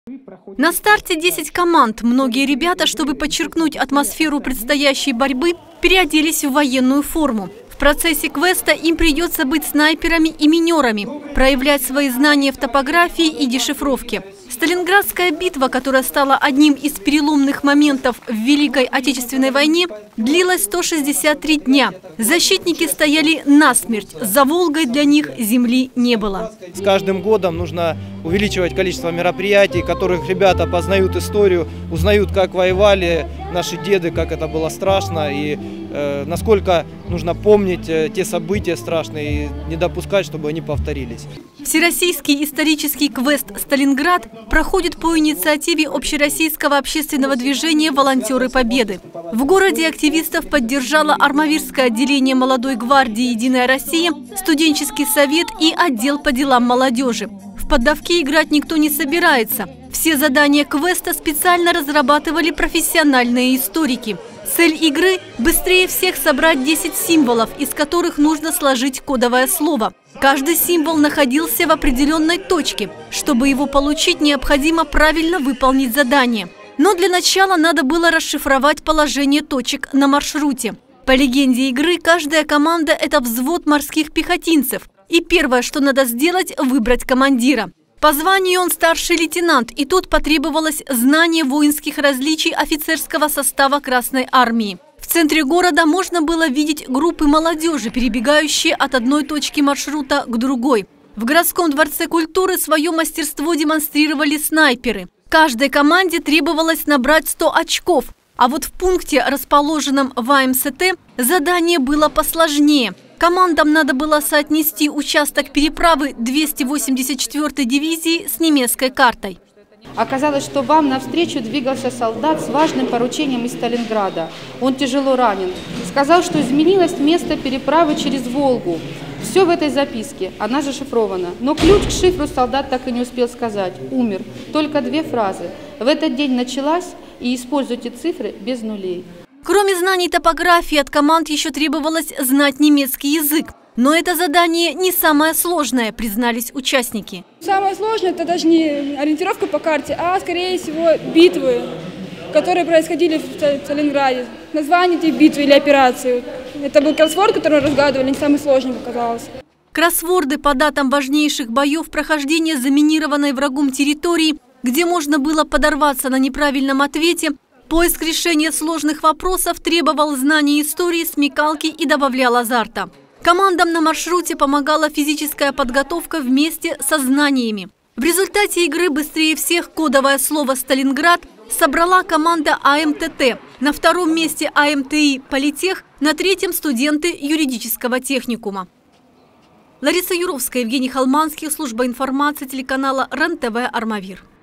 На старте 10 команд. Многие ребята, чтобы подчеркнуть атмосферу предстоящей борьбы, переоделись в военную форму. В процессе квеста им придется быть снайперами и минерами, проявлять свои знания в топографии и дешифровке. Сталинградская битва, которая стала одним из переломных моментов в Великой Отечественной войне, длилась 163 дня. Защитники стояли насмерть. За Волгой для них земли не было. С каждым годом нужно увеличивать количество мероприятий, в которых ребята познают историю, узнают, как воевали наши деды, как это было страшно и насколько нужно помнить те события страшные и не допускать, чтобы они повторились. Всероссийский исторический квест «Сталинград» проходит по инициативе общероссийского общественного движения «Волонтеры Победы». В городе активистов поддержало Армавирское отделение молодой гвардии «Единая Россия», студенческий совет и отдел по делам молодежи. В поддавки играть никто не собирается. Все задания квеста специально разрабатывали профессиональные историки. Цель игры – быстрее всех собрать 10 символов, из которых нужно сложить кодовое слово. Каждый символ находился в определенной точке. Чтобы его получить, необходимо правильно выполнить задание. Но для начала надо было расшифровать положение точек на маршруте. По легенде игры, каждая команда – это взвод морских пехотинцев. И первое, что надо сделать – выбрать командира. По званию он старший лейтенант, и тут потребовалось знание воинских различий офицерского состава Красной Армии. В центре города можно было видеть группы молодежи, перебегающие от одной точки маршрута к другой. В городском дворце культуры свое мастерство демонстрировали снайперы. Каждой команде требовалось набрать 100 очков. А вот в пункте, расположенном в АМСТ, задание было посложнее. Командам надо было соотнести участок переправы 284-й дивизии с немецкой картой. Оказалось, что вам навстречу двигался солдат с важным поручением из Сталинграда. Он тяжело ранен. Сказал, что изменилось место переправы через Волгу. Все в этой записке, она зашифрована. Но ключ к шифру солдат так и не успел сказать. Умер. Только 2 фразы. В этот день началась, и используйте цифры без нулей. Кроме знаний топографии, от команд еще требовалось знать немецкий язык. Но это задание не самое сложное, признались участники. Самое сложное – это даже не ориентировка по карте, а, скорее всего, битвы, которые происходили в Сталинграде. Название этих битв или операций. Это был кроссворд, который разгадывали, не самый сложный показалось. Кроссворды по датам важнейших боев, прохождения заминированной врагом территории, где можно было подорваться на неправильном ответе. Поиск решения сложных вопросов требовал знаний истории, смекалки и добавлял азарта. Командам на маршруте помогала физическая подготовка вместе со знаниями. В результате игры быстрее всех кодовое слово «Сталинград» собрала команда АМТТ. На 2-м месте АМТИ «Политех», на 3-м студенты юридического техникума. Лариса Юровская, Евгений Холманский, служба информации телеканала РЕН-ТВ «Армавир».